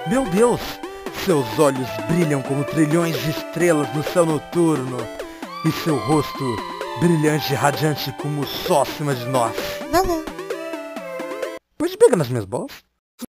Meu Deus! Seus olhos brilham como trilhões de estrelas no céu noturno. E seu rosto brilhante e radiante como o sol acima de nós. Vovô. Pode pegar nas minhas bolas?